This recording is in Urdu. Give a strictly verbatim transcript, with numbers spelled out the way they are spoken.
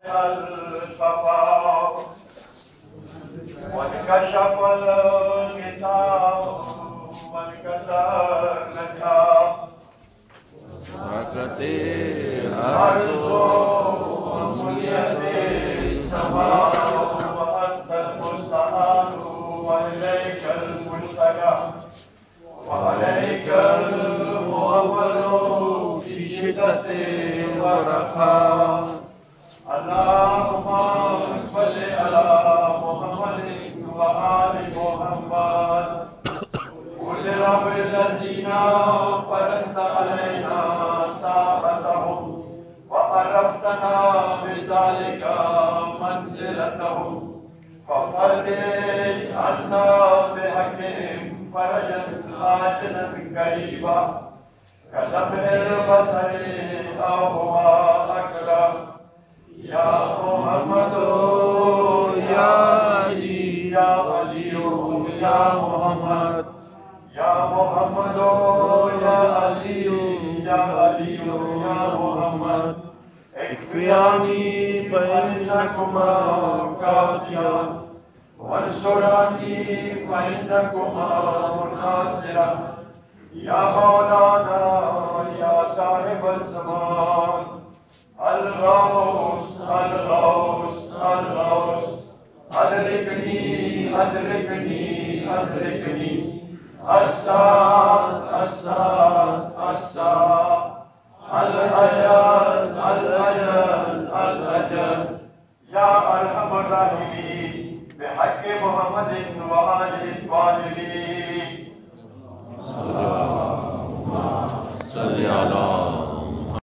الصفا وانكشف الغطاء وانكسر النجاة وسكت الأرض وملئت السماء وأنت المستعان وإليك الملتجأ وعليك المؤول في شدة ورخاء. اللهم صل على محمد وآل محمد أولي الأمر الذين فرضت علينا طاعتهم وعرفتنا بذلك منزلتهم ففرج عنا بحقهم فرجا عاجلا قريبا كلمح البصر أو هو أقرب يا محمد يا علي يا علي يا محمد يا محمد يا علي يا علي يا محمد اكفياني فإنكما كافيان وانصرني فإنكما مناصرا يا مولانا يا صاحب الزمان الغوث الغوث الغوث أدركني أدركني أدركني الساد الساد الساد الأجل الأجل